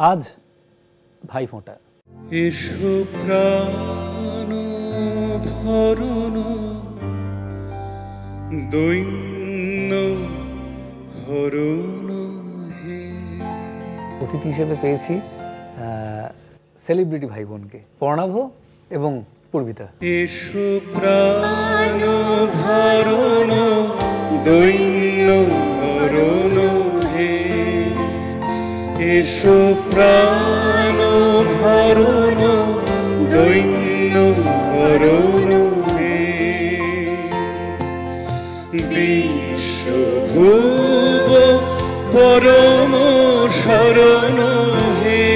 আজ ভাইফোঁটা। এসো প্রাণ ভরণ দৈন্য হরণ হে। অতিথি হিসেবে পেয়েছি সেলিব্রিটি ভাই বোনকে, প্রণাভ এবং পূর্বিতা। এসো প্রাণ ভরণ দৈন্য হরণ হে। এসো প্রাণ ভরণ দৈন্য হরণ হে। বিশ্বভুব পরম শরণ হে।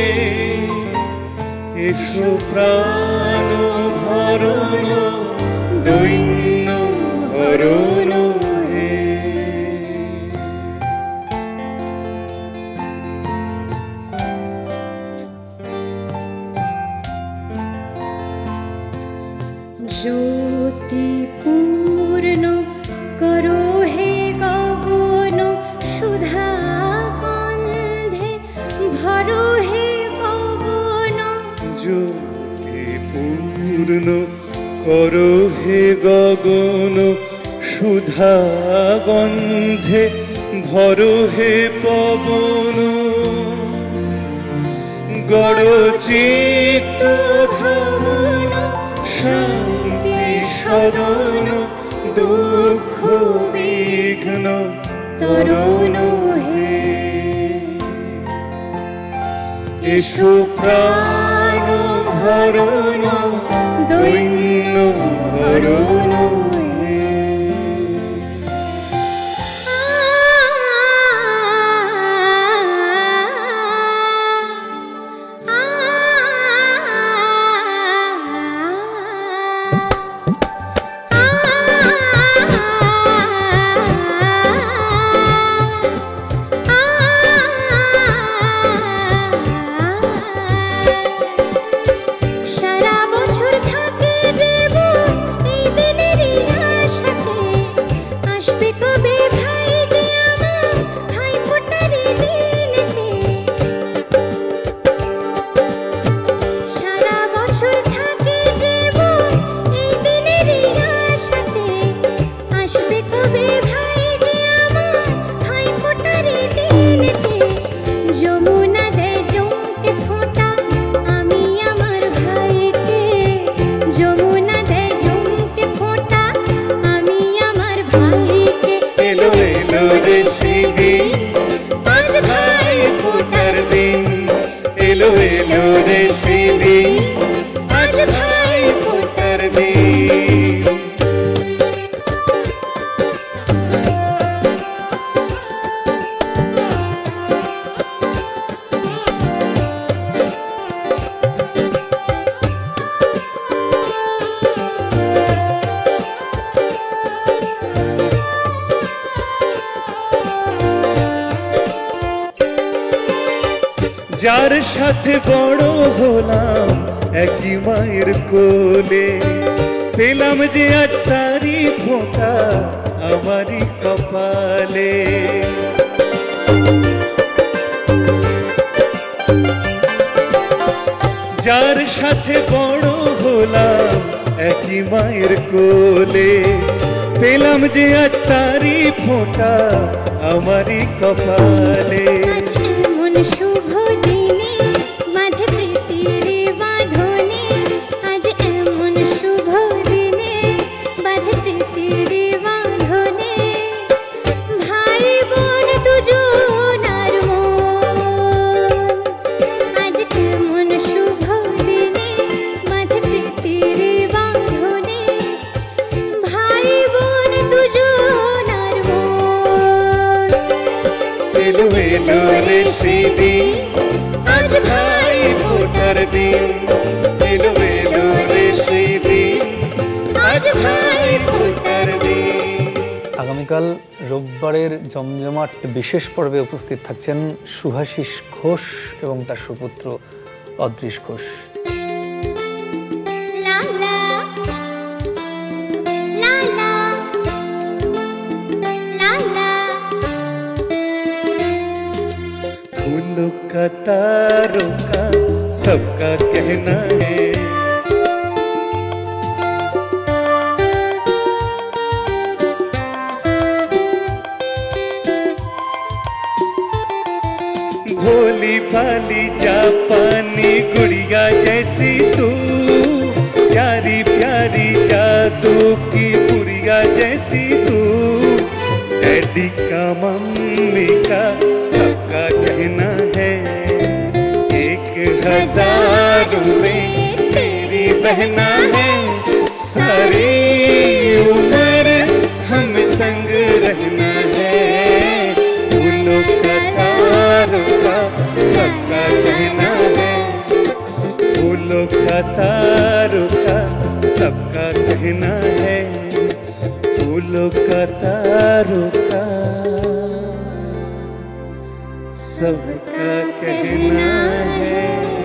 এসো প্রাণ ভরণ দৈন্য হরণ হে। জ্যোতি পূর্ণ করো হে গগন সুধা গন্ধে ভরো হে পবন। জ্যোতি পূর্ণ করো হে গগন সুধা গন্ধে ভরো হে পবন। গড় চিত্ত ভবন শান্তি সদন দুঃখ বিঘ্ন তরুণ হে। এসো প্রাণ ভরণ দৈন্য হরণ হে। সারা বছর থাকে দেব এই দিনেরই আশাতে, আসবে কবে ভাই যে আমার ভাই ফোঁটারি দিনেতে। সারা বছর থাকে দেব এই দিনেরই আশাতে, আসবে কবে ভাই যে আমার ভাই ফোঁটারি দিনেতে। যমুনা দেয় জমকে ফোঁটা আমি আমার ভাইকে, যমুনা দেয় জমকে ফোঁটা আমি আমার ভাইকে। এলো এলো রে সেদিন আজ ভাই ফোঁটার দিন। এলো এলো রে সেদিন আজ ভাই ফোঁটার দিন। যার সাথে বড় হলাম একই মায়ের কোলে, পেলাম যে আজ তারি ফোঁটা আমারই কপালে। যার সাথে বড় হলাম একই মায়ের কোলে, পেলাম যে আজ তারি ফোঁটা আমারই কপালে। আজ এমন শুভ দিনে বাঁধে প্রীতির বাঁধনে, আজ এমন শুভ দিনে বাঁধে প্রীতির বাঁধনে। ভাই বোন দুজনার মন, আজ এমন শুভ দিনে বাঁধে প্রীতির বাঁধনে। ভাই বোন দুজনার মন। এলো এলো রে সেদিন আজ ভাই ফোঁটার দিন। এলো এলো রে সেদিন আজ ভাই ফোঁটার দিন। আগামীকাল রোববারের জমজমাট বিশেষ পর্বে উপস্থিত থাকছেন শুভাশিস ঘোষ এবং তার সুপুত্র অদৃশ ঘোষ। লা লা লা লা লা লা। ফুল फूलों का तारों का सबका कहना है। भोली भाली जापानी गुड़िया जैसी तू, प्यारी प्यारी जादू की पुरिया जैसी तू, डैडी का मम्मी का सबका कहना है। 1000 में तेरी बहना है, सारी उम्र हम संग रहना है। फूलों का तारों का सबका कहना है, फूलों का तारों का सबका कहना है, फूलों का तारों का सबका कहना है।